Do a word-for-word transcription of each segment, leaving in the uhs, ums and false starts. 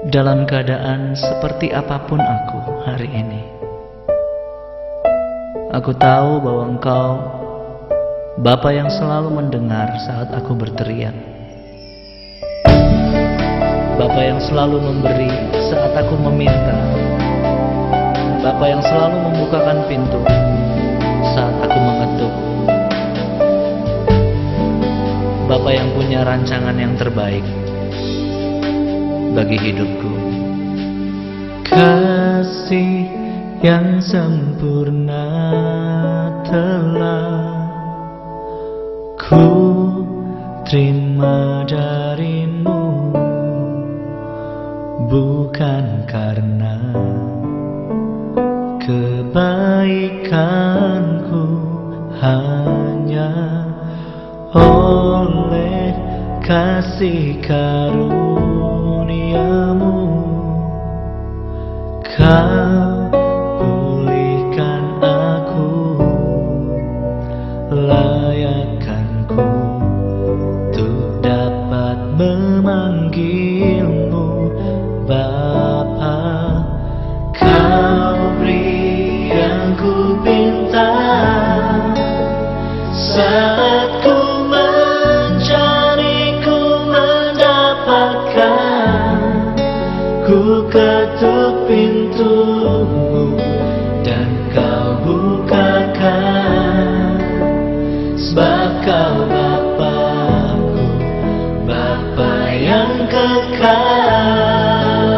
dalam keadaan seperti apapun aku hari ini. Aku tahu bahwa Engkau Bapa yang selalu mendengar saat aku berteriak, Bapa yang selalu memberi saat aku meminta, Bapa yang selalu membukakan pintu saat aku mengetuk, Bapa yang punya rancangan yang terbaik bagi hidupku. Kasih yang sempurna telah ku terima darimu, bukan karena kebaikanku, hanya oleh kasih karuniamu. Kau pulihkan aku, layakkanku untuk dapat memanggilmu Bapa. Kau beri yang ku pinta saat ku mencari, ku mendapatkan. Ku ketuk pintumu dan kau bukakan, sebab kau Bapa-Ku, Bapa yang kekal.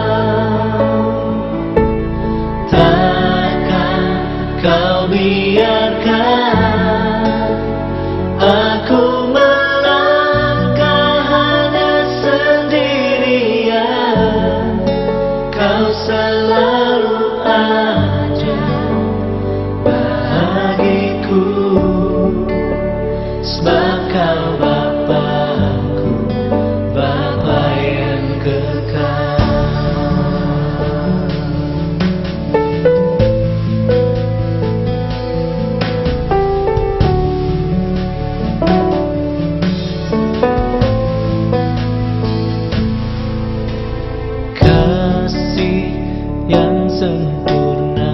Takkan kau biarkan aku melangkah hanya sendirian. Kau selalu ada bagiku, sebab kau Bapa-Ku, Bapa yang kekal. Kasih yang sempurna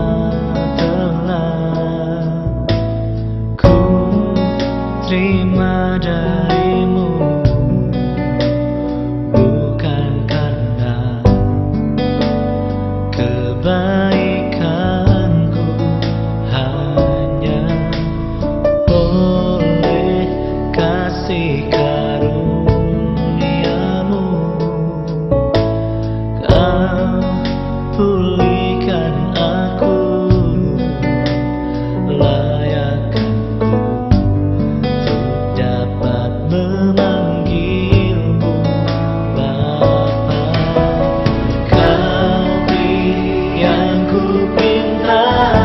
telah ku terima darimu, bukan karena kebaikanku, hanya oleh kasih karuniamu. Kau pulihkan aku, layakkanku untuk dapat memanggilmu Bapa. Kau beri yang ku pinta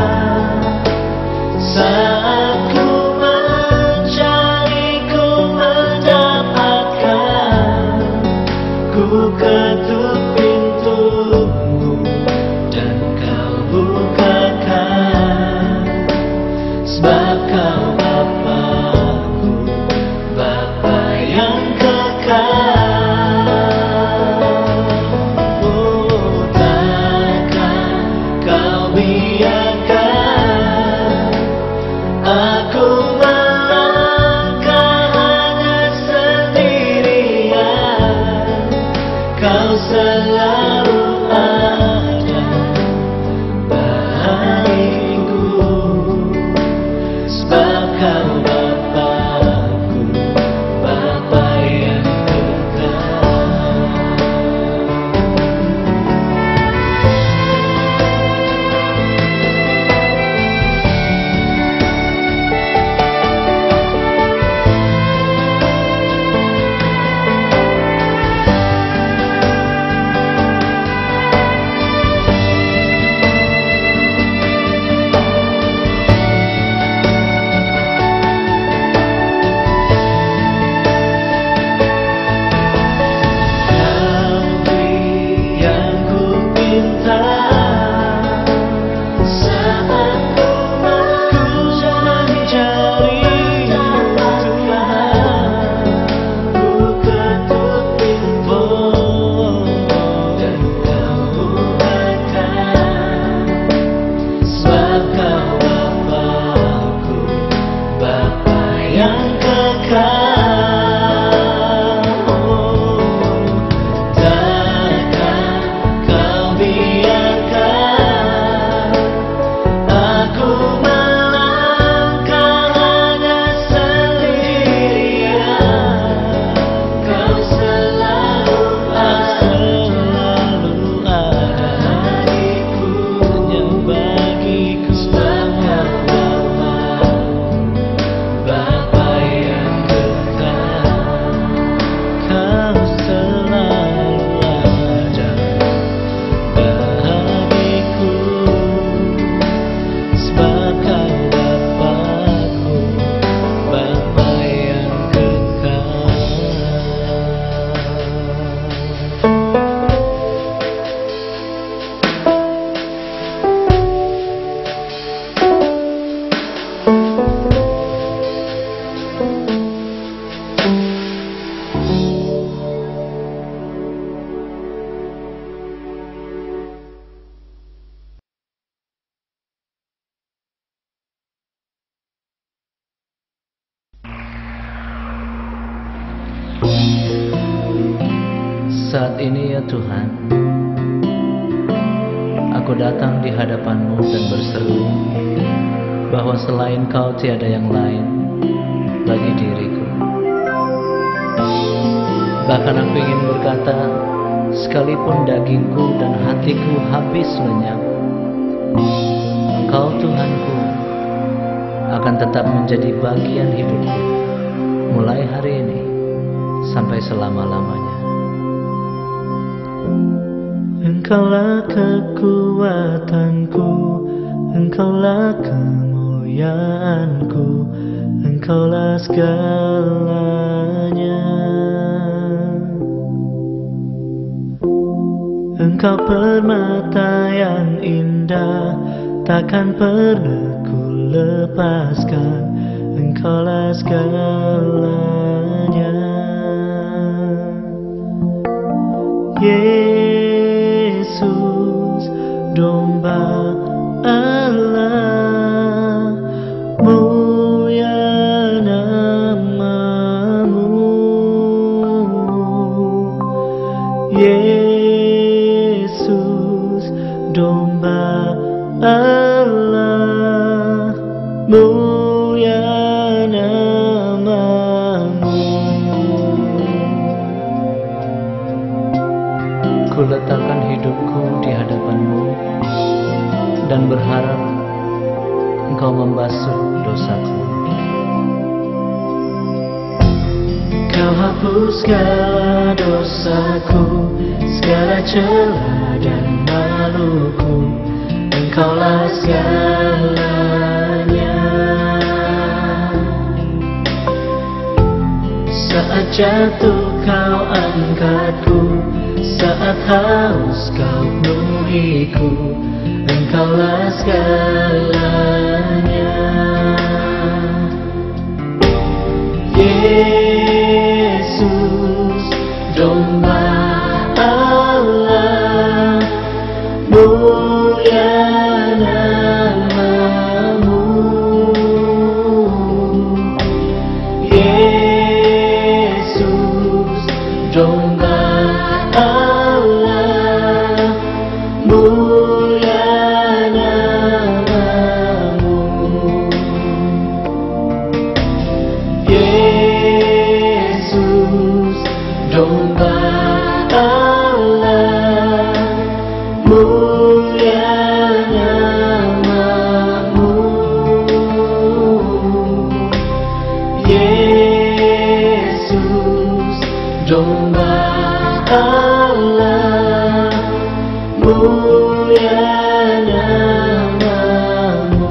saat ku mencari, ku mendapatkan. Ku ketuk pintumu dan kau bukakan, sebab kau Bapa-Ku, Bapa yang kekal. Oh, takkan kau biarkan aku melangkah hanya sendirian. Kau selalu ada bagiku, sebab kau Bapa-Ku, Bapa yang kekal. saat ini ya Tuhan, aku datang di hadapan-Mu dan berseru bahwa selain Kau tiada yang lain bagi diriku. Bahkan aku ingin berkata, sekalipun dagingku dan hatiku habis lenyap, Engkau Tuhanku akan tetap menjadi bagian hidupku mulai hari ini sampai selama-lamanya. Engkaulah kekuatanku, Engkaulah kemuliaanku, Engkaulah segalanya. Engkau permata yang indah, takkan pernah ku lepaskan. Engkaulah segalanya. Yesus, domba Allah, mulia nama-Mu. Yesus, domba Allah, mulia nama-Mu. Ku letakkan hidupku di hadapan-Mu dan berharap Engkau membasuh dosaku. Kau hapus segala dosaku, segala celah dan maluku. Engkaulah segalanya. Saat jatuh Kau angkatku, saat haus Kau penuhiku. Engkaulah segalanya. Yesus, domba Allah, mulia nama-Mu. Yesus, domba Allah, mulia nama-Mu. Yesus, domba Allah, mulia nama-Mu. Yesus, domba Allah, mulia nama-Mu.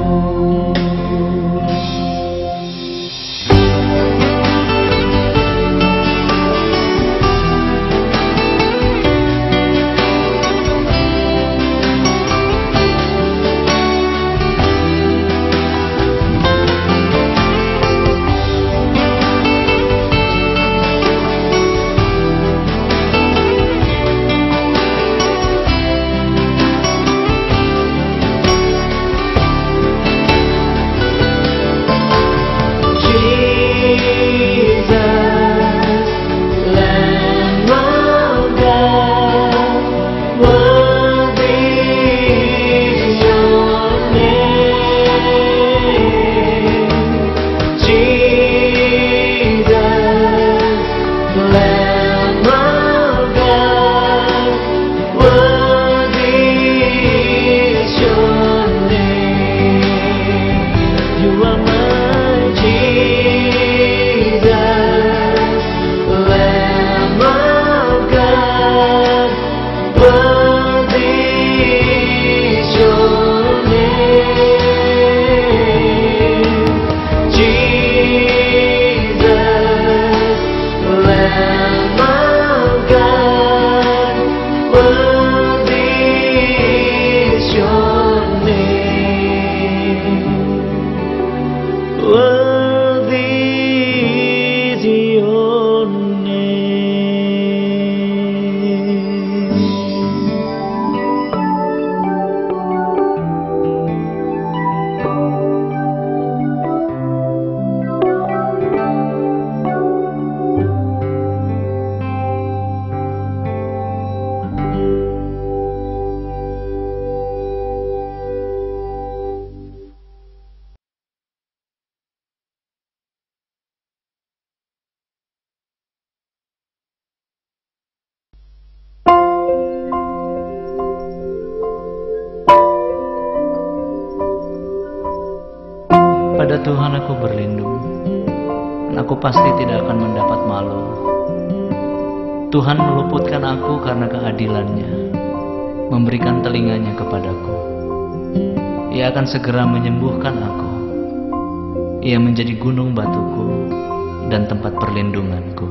pasti tidak akan mendapat malu. Tuhan meluputkan aku karena keadilannya, memberikan telinganya kepadaku. Ia akan segera menyembuhkan aku. Ia menjadi gunung batuku dan tempat perlindunganku.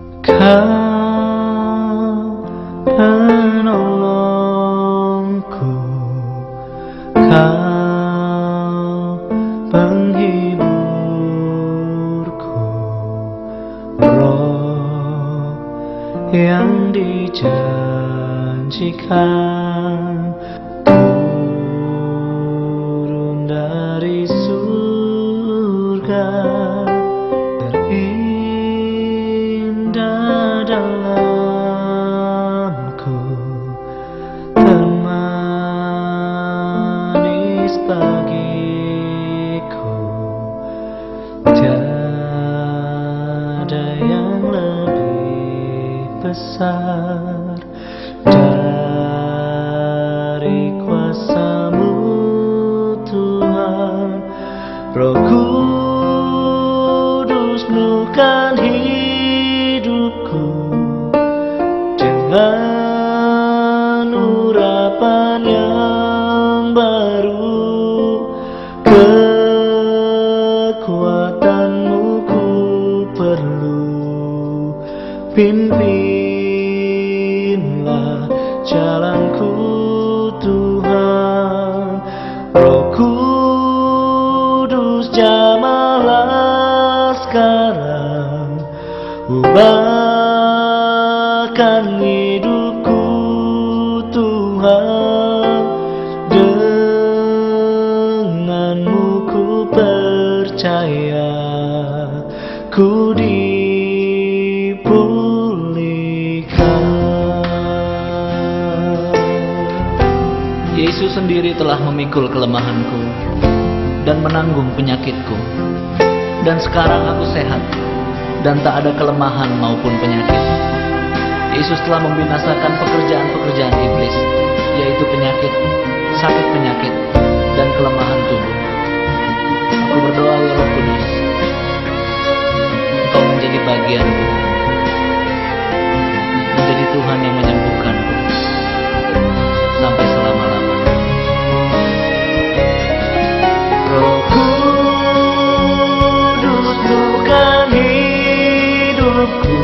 Kau penolongku, Kau penghiburku, Roh yang dijanjikan turun dari surga, terindah dalamku, termanis bagiku. Tiada yang lebih besar dari kuasa-Mu, Tuhan. Roh Kudus penuhkan hidupku dengan urapan yang baru. Kekuatan-Mu ku perlu, pimpinlah jalanku, Tuhan. Roh Kudus jamahlah sekarang, ubahkan hidupku, Tuhan. Denganmu ku percaya, ku dipulihkan. Yesus sendiri telah memikul kelemahanku dan menanggung penyakitku. Dan sekarang aku sehat dan tak ada kelemahan maupun penyakit. Yesus telah membinasakan pekerjaan-pekerjaan iblis, yaitu penyakit, sakit penyakit, dan kelemahan tubuh. Aku berdoa, ya Roh Kudus, Engkau menjadi bagianku, menjadi Tuhan yang menyembuhkanku sampai selama-lamanya. Roh Kudus penuhkan hidupku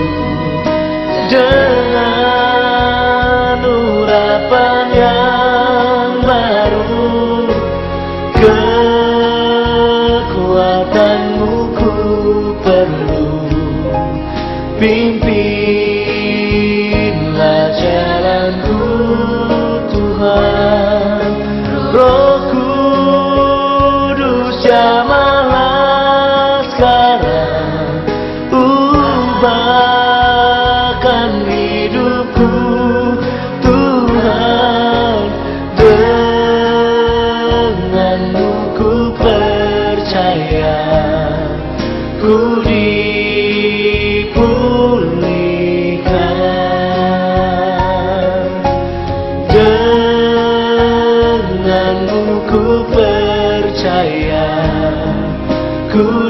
dengan urapan yang baru. Kekuatan-Mu ku perlu, pimpinlah jalanku, Tuhan. Roh Kudus jamahlah sekarang, ubahkan hidupku, Tuhan. Denganmu ku percaya, ku dipulihkan. Denganmu ku percaya, ku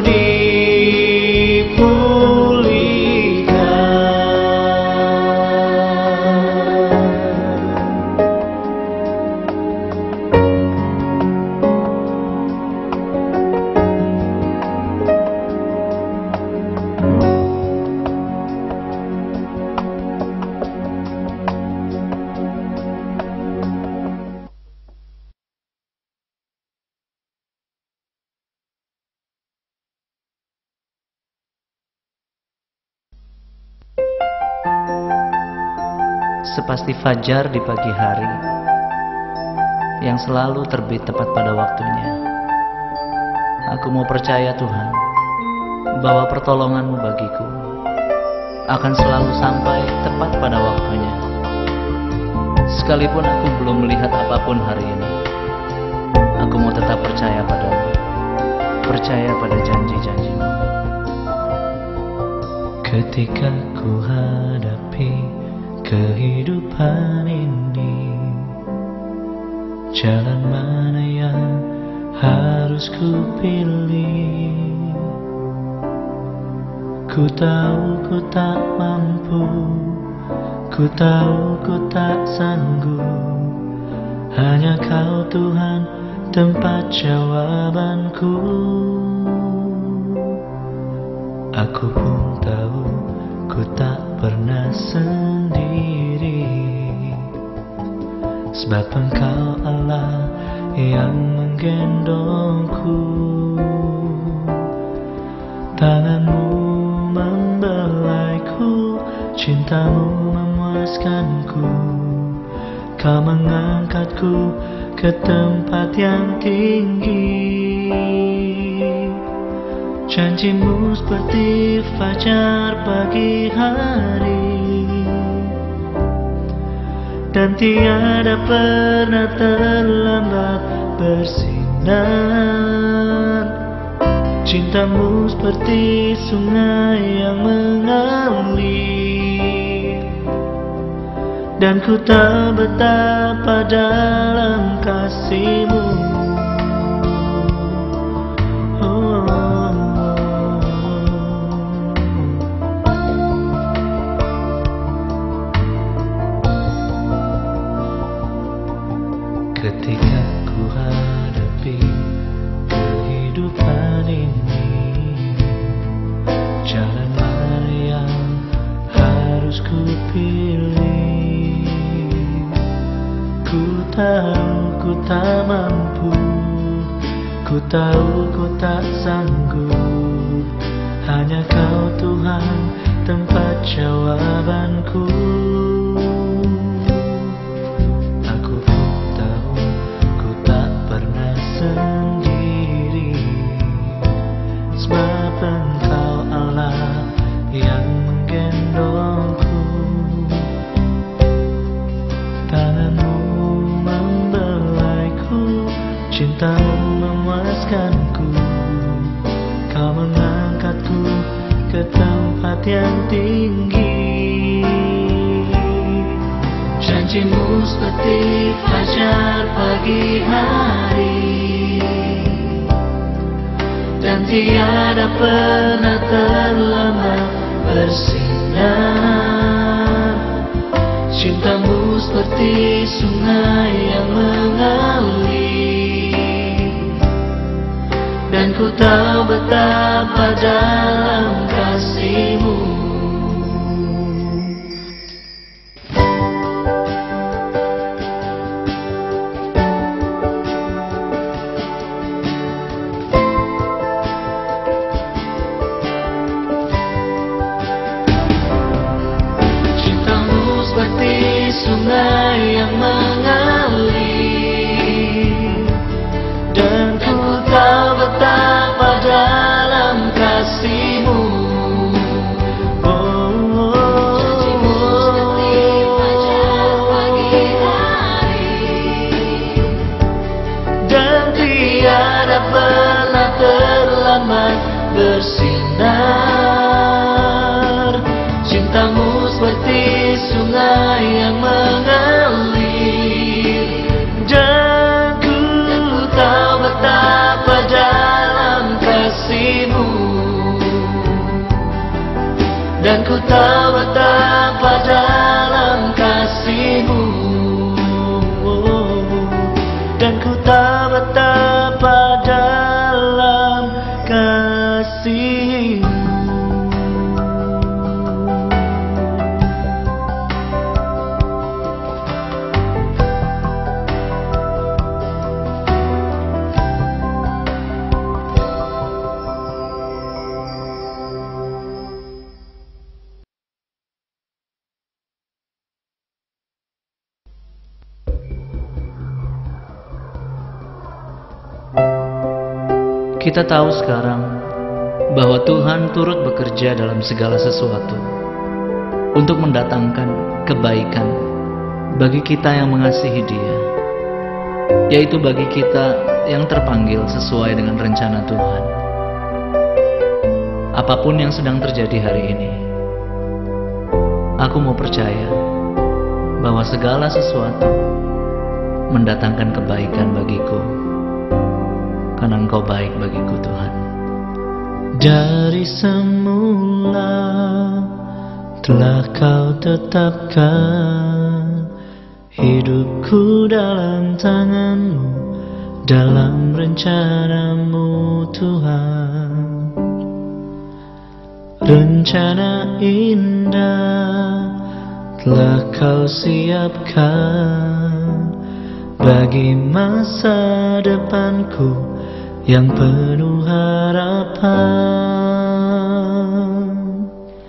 sepasti fajar di pagi hari yang selalu terbit tepat pada waktunya. Aku mau percaya, Tuhan, bahwa pertolongan-Mu bagiku akan selalu sampai tepat pada waktunya. Sekalipun aku belum melihat apapun hari ini, aku mau tetap percaya padamu, percaya pada janji-janji-Mu. Ketika ku hadapi kehidupan ini, jalan mana yang harus ku pilih? Ku tahu ku tak mampu, ku tahu ku tak sanggup. Hanya Kau Tuhan tempat jawabanku. Aku pun tahu ku tak pernah sendiri, sebab Engkau Allah yang menggendongku. Tanganmu membelaiku, cintamu memuaskanku. Kau mengangkatku ke tempat yang tinggi. Janjimu seperti fajar pagi hari, dan tiada pernah terlambat bersinar. Cintamu seperti sungai yang mengalir, dan ku tahu betapa dalam kasih-Mu. Oh, oh, oh. Ketika ku hadapi kehidupan ini, jalan mana yang harus ku pilih? Ku tahu ku tak mampu, ku tahu ku tak sanggup. Hanya Kau Tuhan tempat jawabanku. Aku pun tahu ku tak pernah sendiri, sebab Engkau Allah yang menggendongku. Tanganmu membelaiku, cintamu memuaskanku. Kau mengangkatku ke tempat yang tinggi. Janjimu seperti fajar pagi hari, dan tiada pernah terlambat bersinar. Cintamu seperti sungai yang mengalir, dan ku tahu betapa dalam kasih-Mu. Sungai yang mengalir, dan ku tahu betapa dalam kasih-Mu. Oh, oh, oh. Janjimu seperti fajar pagi hari, dan tiada pernah terlambat bersinar. Cintamu seperti sungai yang mengalir, dan ku tahu betapa dalam kasih-Mu, dan ku tahu betapa dalam kasih-Mu, dan ku tahu betapa dalam kasih-Mu. Kita tahu sekarang bahwa Tuhan turut bekerja dalam segala sesuatu untuk mendatangkan kebaikan bagi kita yang mengasihi Dia, yaitu bagi kita yang terpanggil sesuai dengan rencana Tuhan. Apapun yang sedang terjadi hari ini, aku mau percaya bahwa segala sesuatu mendatangkan kebaikan bagiku, karena Engkau baik bagiku, Tuhan. Dari semula telah kau tetapkan hidupku dalam tangan-Mu, dalam rencana-Mu Tuhan. Rencana indah telah kau siapkan bagi masa depanku yang penuh harapan.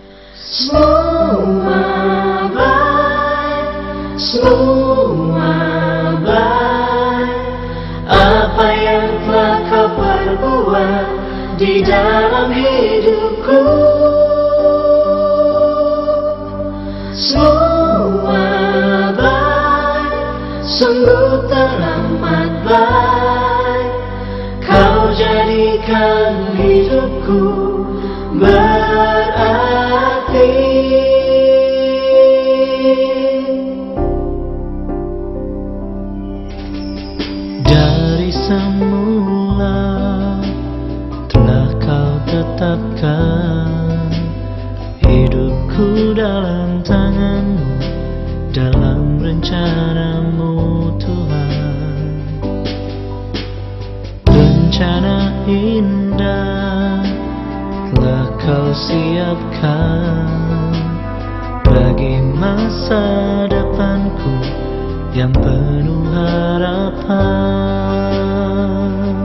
Semua baik, semua baik, apa yang telah kau perbuat di dalam hidupku. Semua baik, sungguh teramat baik, kau jadikan hidupku berarti. Dari semula telah kau tetapkan hidupku dalam tangan-Mu, dalam rencana-Mu Tuhan. Rencana indah telah kau siapkan bagi masa depanku yang penuh harapan.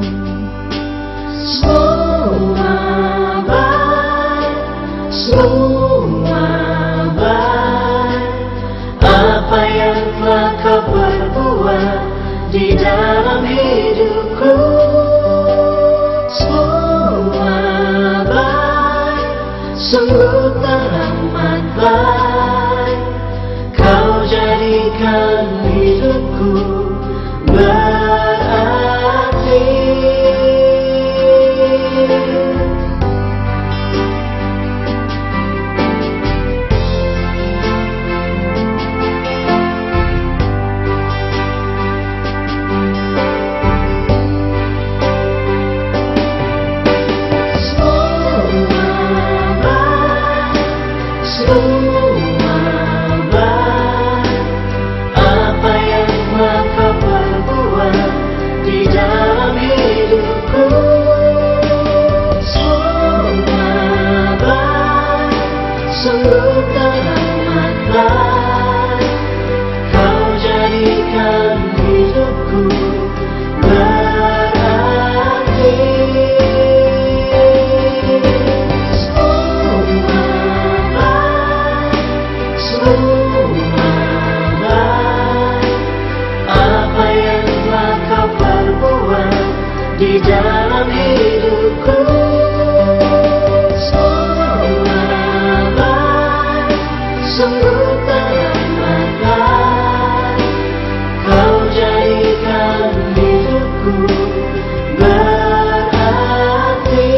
Semua baik, semua baik, apa yang telah kau perbuat di dalam hidupku. Semua baik, sungguh teramat baik, kau jadikan hidupku berarti. Sungguh teramat baik, kau jadikan hidupku berarti. Semua baik, semua baik, apa yang telah kau perbuat di dalam hidupku. Sungguh teramat baik, kau jadikan hidupku berarti.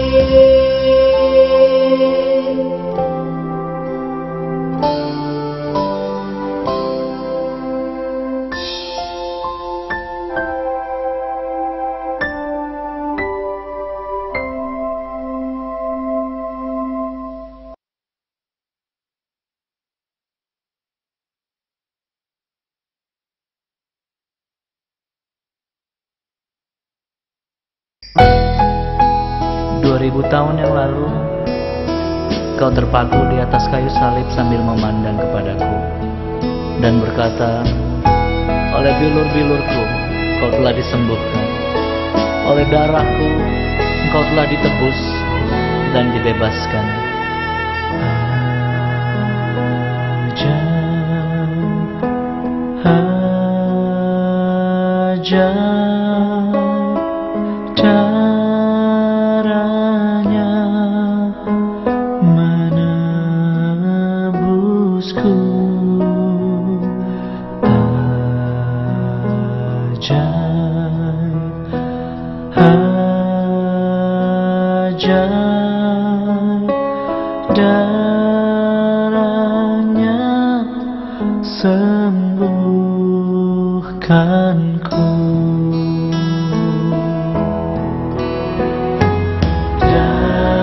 Dua ribu tahun yang lalu, kau terpaku di atas kayu salib sambil memandang kepadaku dan berkata, oleh bilur-bilurku kau telah disembuhkan, oleh darahku engkau telah ditebus dan dibebaskan. Ajaib, ajaib caranya menebusku. Ajaib, ajaib darahnya sembuhkanku. Dan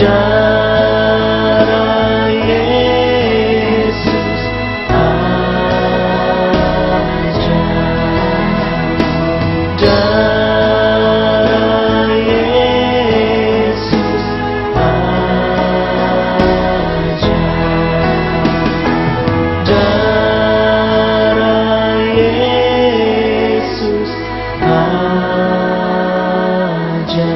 darah Yesus aja, darah Yesus aja, darah Yesus aja.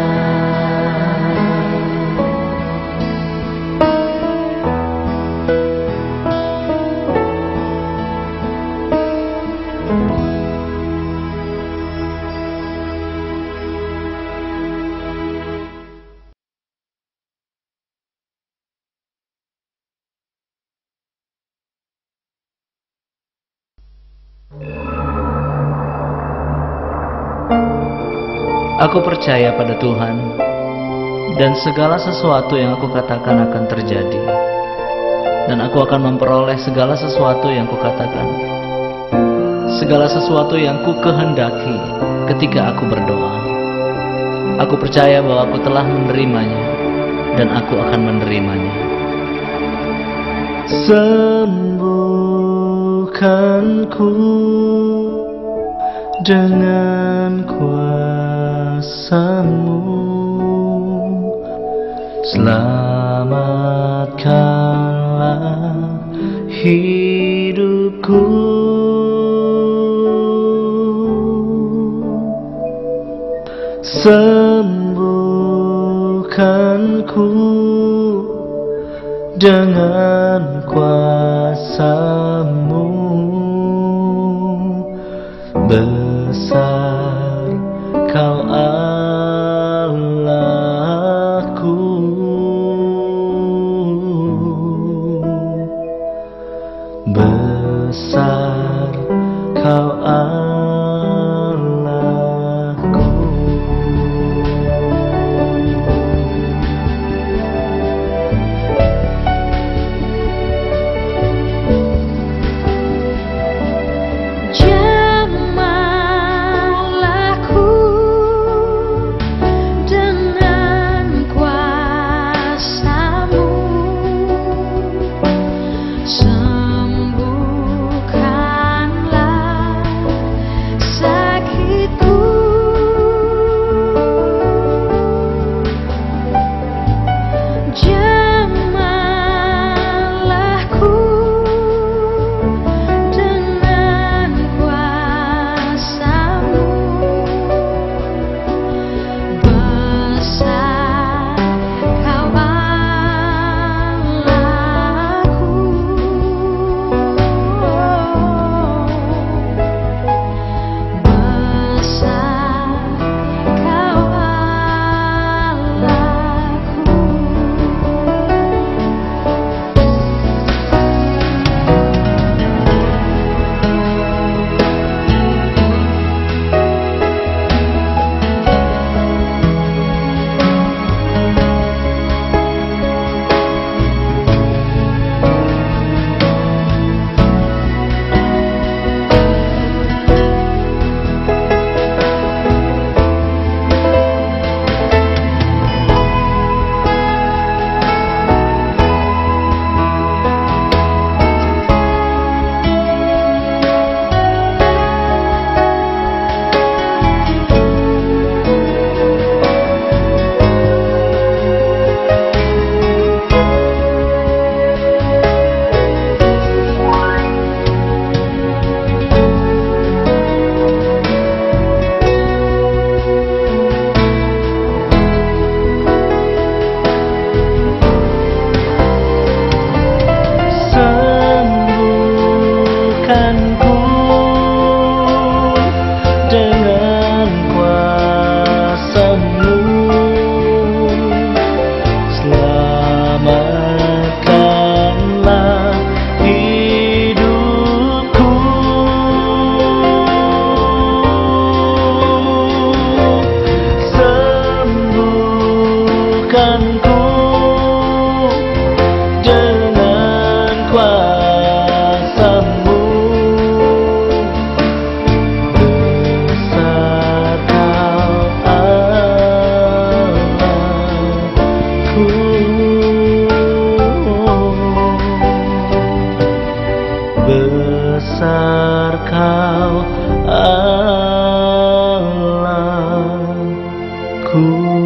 Aku percaya pada Tuhan, dan segala sesuatu yang aku katakan akan terjadi, dan aku akan memperoleh segala sesuatu yang kukatakan, segala sesuatu yang ku kehendaki ketika aku berdoa. Aku percaya bahwa aku telah menerimanya, dan aku akan menerimanya. Sembuhkanku dengan kuasa-Mu, selamatkanlah hidupku. Sembuhkanku dengan kuasa-Mu, besar Kau Allahku, besar Kau Allahku. Jemaat besar Kau Allahku.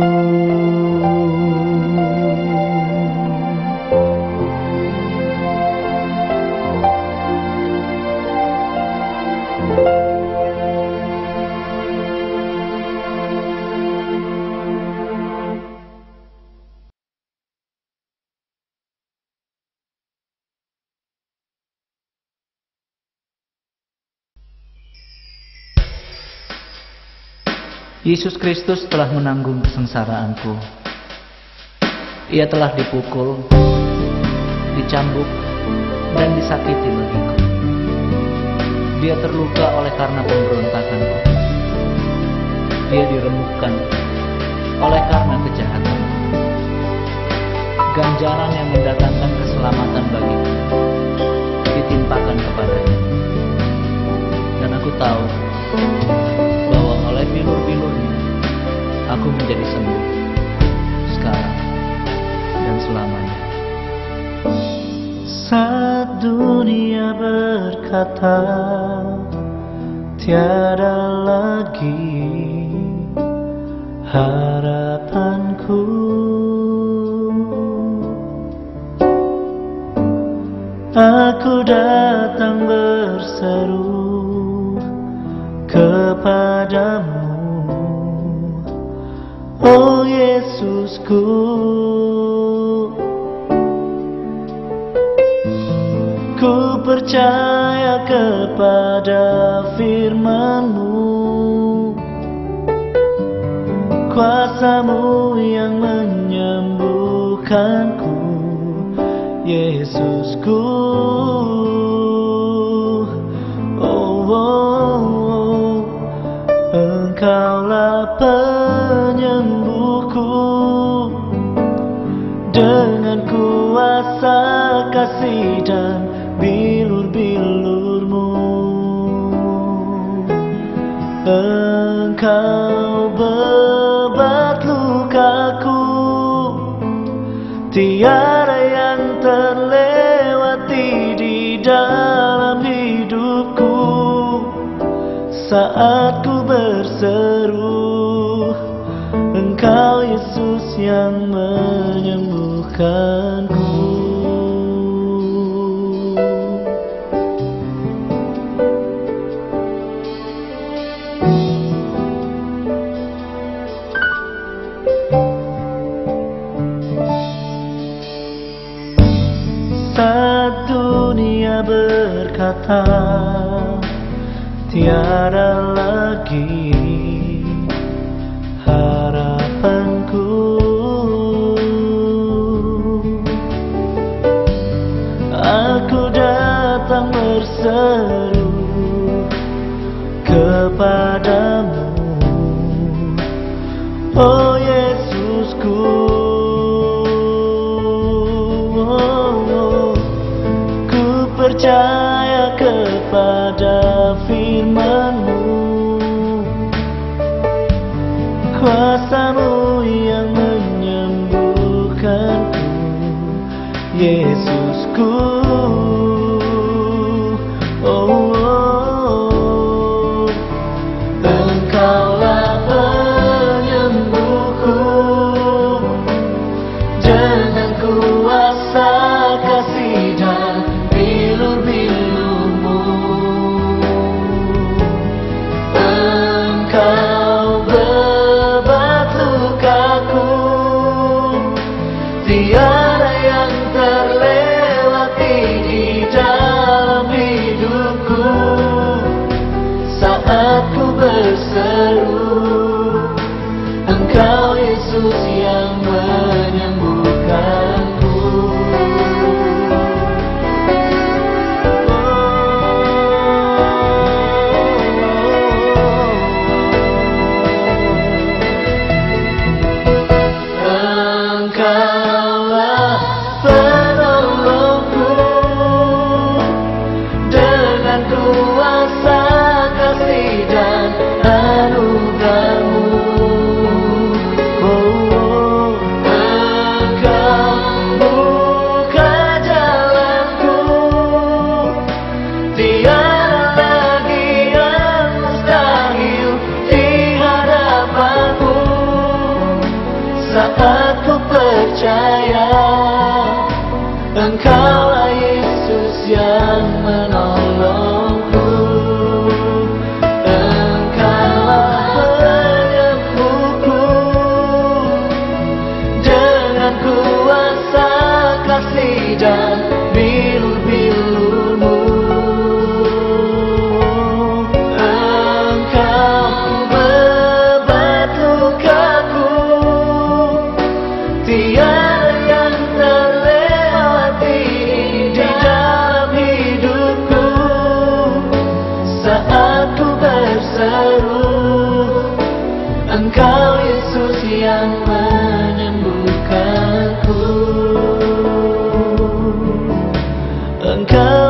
Yesus Kristus telah menanggung kesengsaraanku. Ia telah dipukul, dicambuk, dan disakiti bagiku. Dia terluka oleh karena pemberontakanku. Dia diremukkan oleh karena kejahatanku. Ganjaran yang mendatangkan keselamatan bagiku ditimpakan kepadanya. Dan aku tahu bahwa oleh bilur-bilurnya aku menjadi sembuh sekarang dan selamanya. Saat dunia berkata tiada lagi harapanku, aku datang berseru kepadamu, oh Yesusku. Ku percaya kepada firman-Mu, kuasa-Mu yang menyembuhkanku, Yesusku. Oh, oh, Engkaulah penyembuhku, dengan kuasa kasih dan bilur-bilur-Mu. Engkau bebat lukaku, tiada yang terlewati di dalam hidupku. Saat ku berseru, Engkau Yesus yang menyembuhkanku. Saat dunia berkata tiada lagi harapanku, aku datang berseru kepadamu, oh Yesusku. Percaya kepada firman-Mu, kuasa-Mu yang menyembuhkanku, Yesusku. Oh, oh, Engkaulah penyembuhku, dengan kuasa kasih dan bilur-bilur-Mu. Engkau bebat lukaku, tiada yang terlewati di dalam hidupku. Saat ku berseru, Engkau Yesus yang menyembuhkanku. Engkaulah penolongku, dengan kuasa kasih dan anugerah-Mu. Oh, oh, Engkau buka jalanku, tiada percaya, Engkaulah Yesus yang menolongku. Engkaulah penyembuhku. Dengan kuasa kasih dan bilu-bilu-Mu, Engkau bebat lukaku. Tiada yang terlewati di dalam hidupku saat ku berseru, Engkau Yesus yang menyembuhkanku. Engkau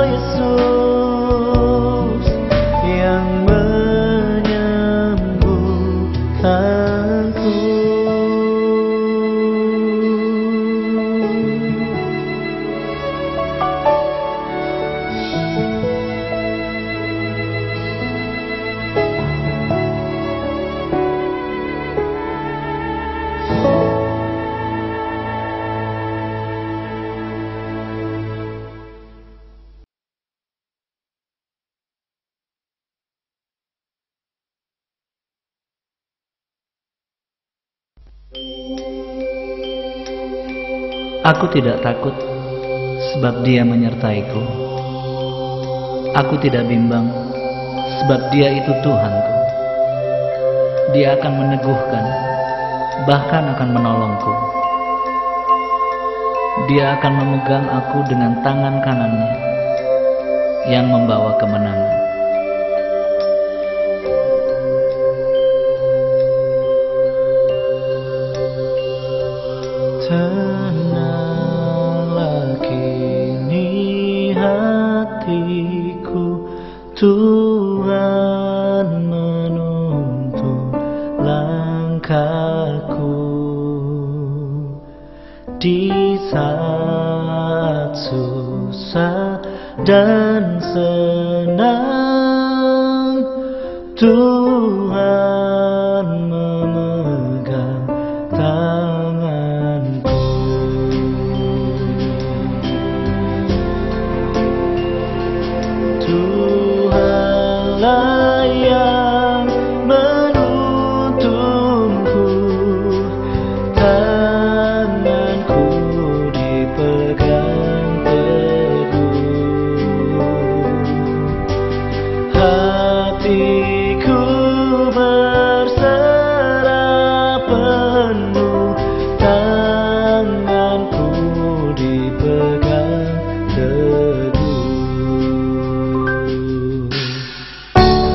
Yesus yang menyembuhkanku. Aku tidak takut, sebab Dia menyertaiku. Aku tidak bimbang, sebab Dia itu Tuhanku. Dia akan meneguhkan, bahkan akan menolongku. Dia akan memegang aku dengan tangan kanannya yang membawa kemenangan. Tenanglah kini hatiku, Tuhan menuntun langkahku. Di saat susah dan senang, Tuhan memegang tanganku. Tuhanlah yang menuntunku, tanganku dipegang teguh. Hatiku berserah penuh, tanganku dipegang teguh.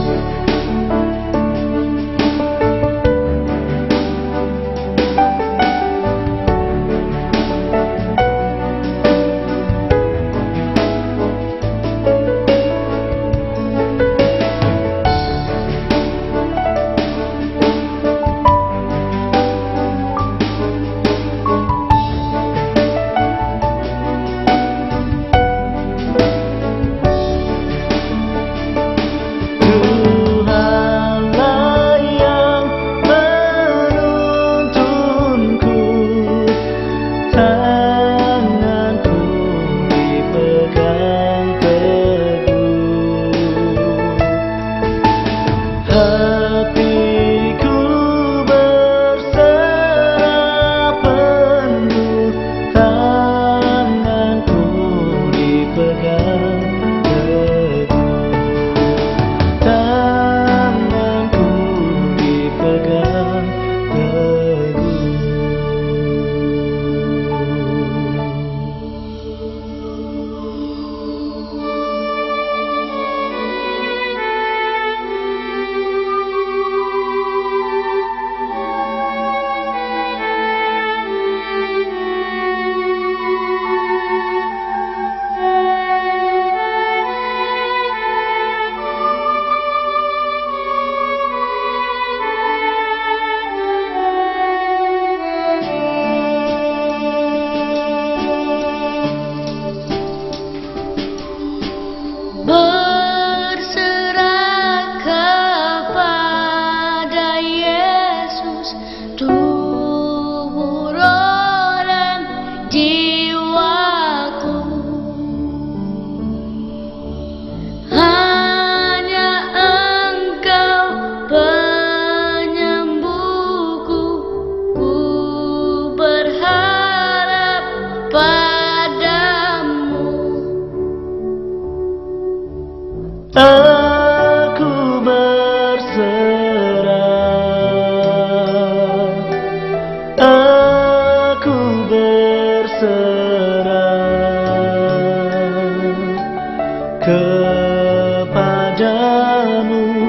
kepadamu,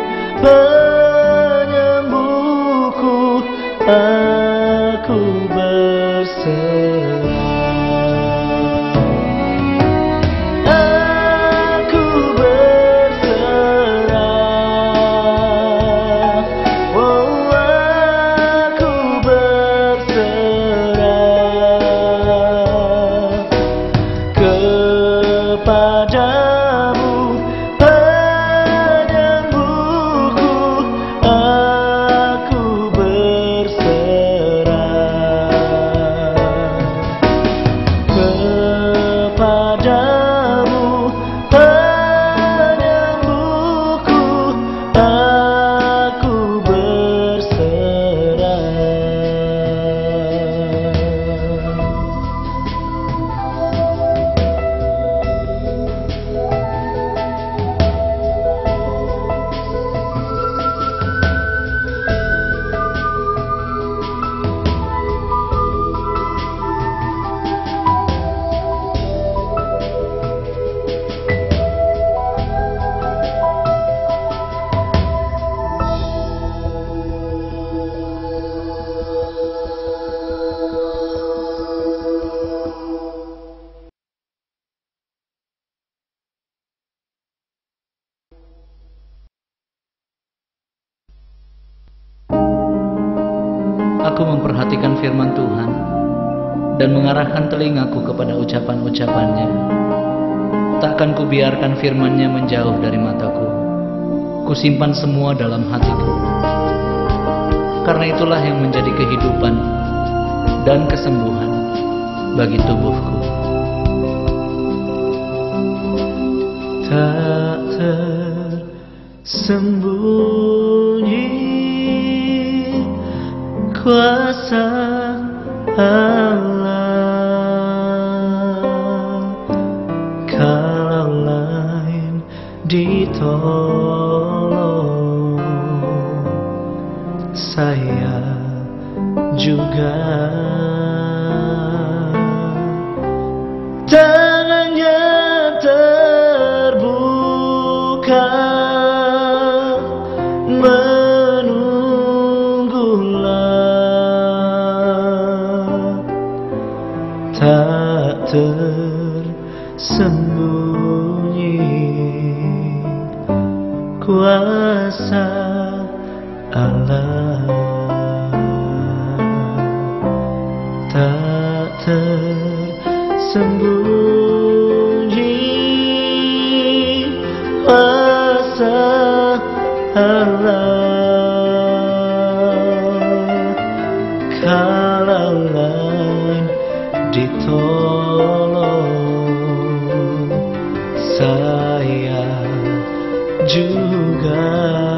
penyembuhku, aku berserah. Aku berserah, oh aku berserah kepadamu, penyembuhku, aku berserah kepadamu, penyembuhku, aku berserah. Aku memperhatikan firman Tuhan dan mengarahkan telingaku kepada ucapan-ucapannya. Takkan kubiarkan firman-Nya menjauh dari mataku. Kusimpan semua dalam hatiku. Karena itulah yang menjadi kehidupan dan kesembuhan bagi tubuhku. Tak tersembunyi kuasa Allah, kalau lain ditolong, saya juga. Tangannya terbuka menunggulah, tak tersembunyi kuasa Allah, tak tersembunyi kuasa Allah, kalau lain ditolong, saya juga.